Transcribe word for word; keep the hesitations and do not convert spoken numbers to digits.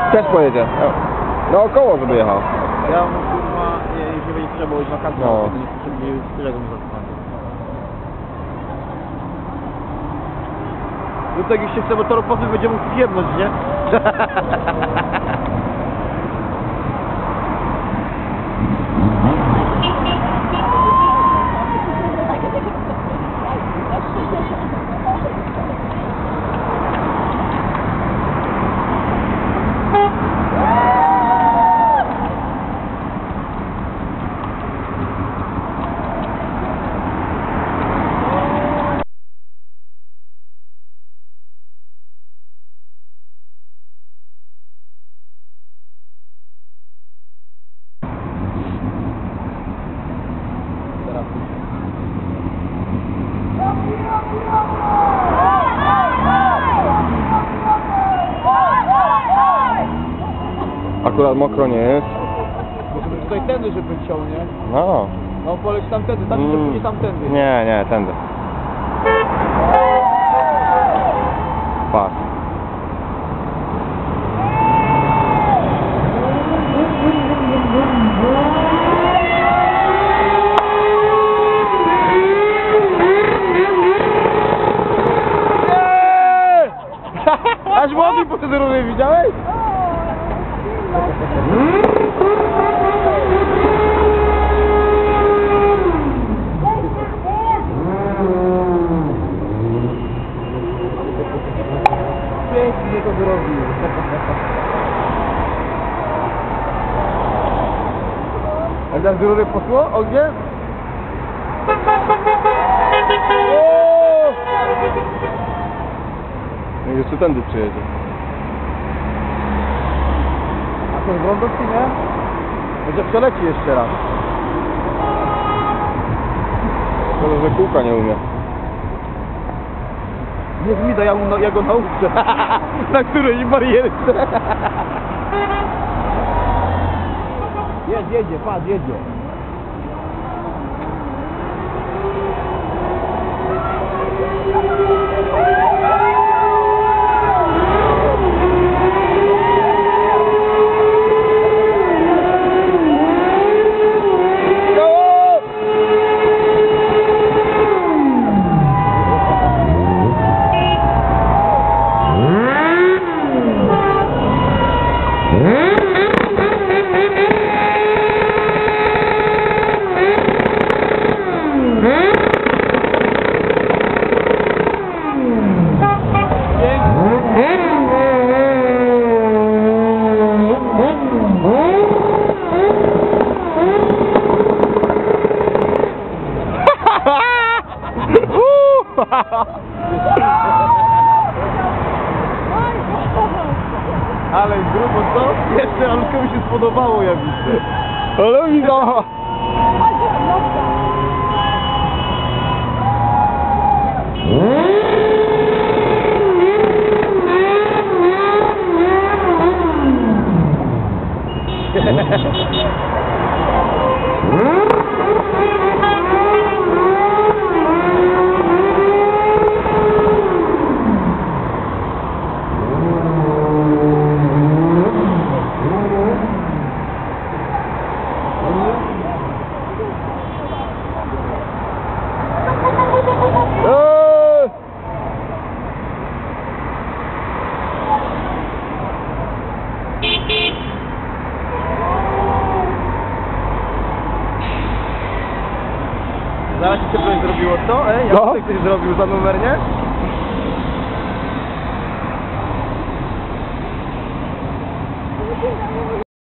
Też pojedzie. No około, żeby jechał. Ja mu kurwa, jeśli będzie trzeba być wakacje, No. to nie potrzebuję już którego mu zatrzymać. No tak jak się chce motoropowy, będzie mógł zjebnąć, nie? Akurat mokro nie jest. Musimy tutaj tędy, żeby ciął, nie? No. No poleć tamtędy, tam Mm. mm. pójdzie tamtędy. Nie, nie, tędy. Pas. Aż młody proceduruje, widziałeś? Pięknie to zrobił. A teraz z rury poszło? Ogień? No jeszcze tędy przyjedzie. A to z Brądowski, nie? Może przeleci jeszcze raz. Szkoda, że kółka nie umie. Nie zmida, ja, mu, ja go nauczę. Na której barierce. Jedź, jedzie, patrz, jedzie. Ale grubo co? Jeszcze Alkowi się spodobało, ja widzę. Ale mi da. Zaraz ci się coś zrobiło, co? Ej, jak No. ty ktoś zrobił za numer, nie?